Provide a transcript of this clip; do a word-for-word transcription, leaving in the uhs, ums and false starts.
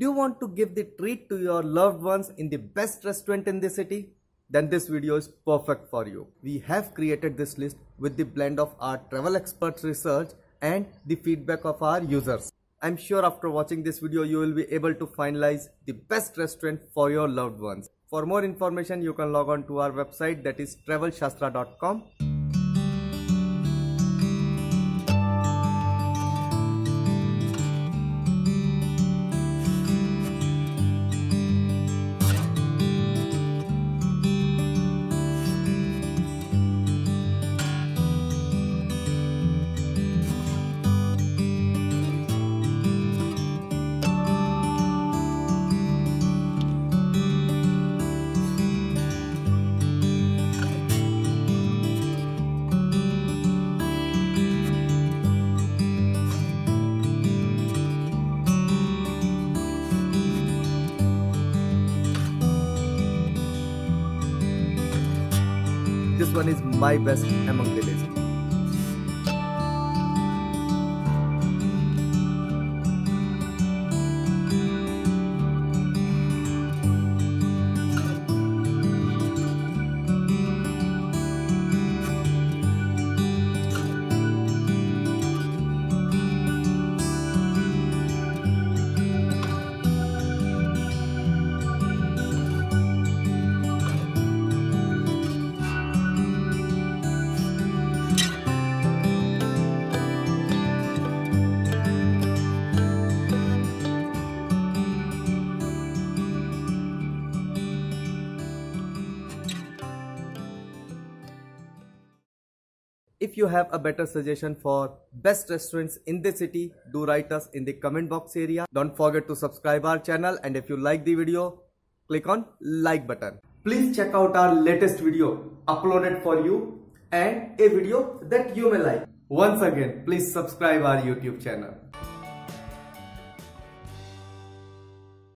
Do you want to give the treat to your loved ones in the best restaurant in the city? Then this video is perfect for you. We have created this list with the blend of our travel experts research and the feedback of our users. I'm sure after watching this video you will be able to finalize the best restaurant for your loved ones. For more information you can log on to our website, that is travel shastra dot com. This one is my best among the list. If you have a better suggestion for best restaurants in the city, do write us in the comment box area. Don't forget to subscribe our channel, and if you like the video, click on like button. Please check out our latest video uploaded for you and a video that you may like. Once again, please subscribe our YouTube channel.